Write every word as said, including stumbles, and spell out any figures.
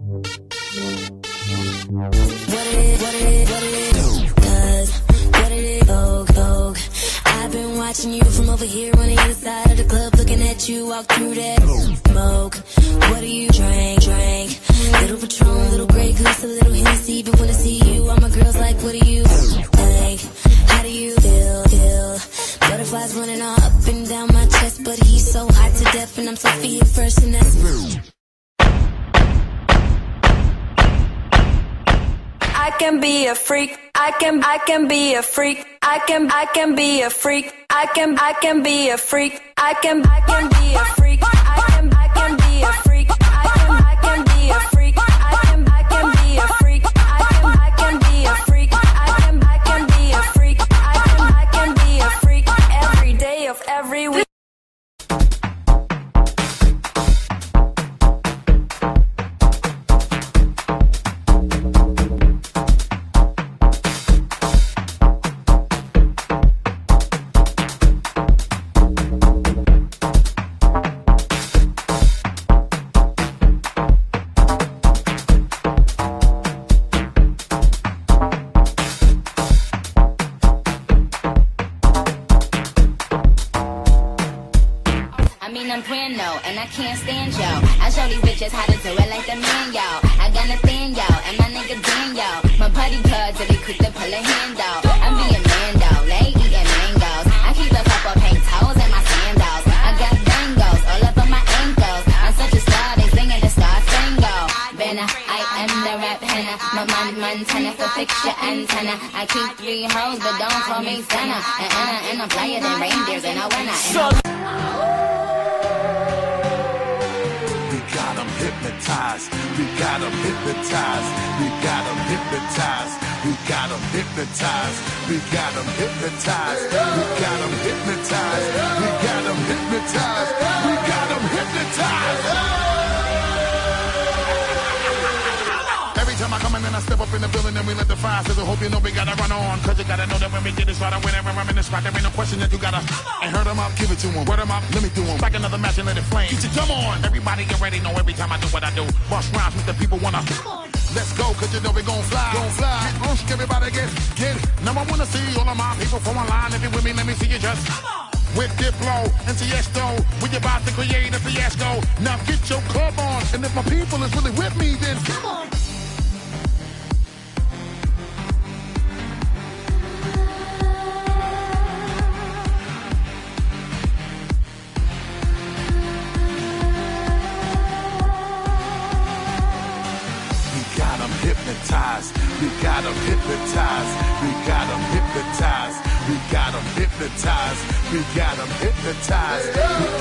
What it is, what it is, what it is, cause what it is, Vogue, Vogue. I've been watching you from over here on the other side of the club, looking at you walk through that smoke. What do you drink, drink? Little Patron, little Grey Goose, a little Hennessy. But when I see you, all my girls like, what do you think? How do you feel, feel? Butterflies running all up and down my chest, but he's so hot to death, and I'm Sophia first, and that's rude. I can be a freak. I can I can be a freak. I can I can be a freak. I can I can be a freak. I can I can be a freak. I can I can be a freak. I can I can be a freak. I can I can be a freak. I can I can be a freak. I can I can be a freak. I can I can be a freak every day of every week. I'm Brando, and I can't stand yo. I show these bitches how to do it like the man, yo. I got a thing, yo, and my nigga Dan, yo. My buddy cuz, so they quick to pull a hand, though. I'm being Mando, they eating mangoes. I keep a couple pink toes in my sandals. I got bangles all up on my ankles. I'm such a star, they singing the star single. Benna, I am the rap henna. My man, Montana, for fix your antenna. I keep three hoes, but don't call me Santa. And Anna, and I'm flyer than reindeers, and I wanna. Hypnotized. We got them hypnotized. We got them hypnotized. We got them hypnotized. We got them hypnotized. We got them hypnotized. We got them hypnotized. We got them hypnotized. Every time I come in and I step up in the building and we let the fire sizzle. Hope you know we gotta run on, cause you gotta know that when we get this right, whenever I'm in the spot, there ain't no question that you gotta. And hurt them up, give it to them. Word them up, let me do them. Like another match and let it flame. Get your drum on. Everybody get ready, know every time I do what I do. Bust rhymes, make the people wanna. Let's go, cause you know we gon' fly. Gon' fly. Get on, everybody get, get it. Now I wanna see all of my people from online. If you with me, let me see you just. With Diplo and Tiesto, we about to create a fiasco. Now get your club on, and if my people is really with me, then come on. Hypnotized. We got them hypnotized. We got them hypnotized. We got them hypnotized. We got them hypnotized. We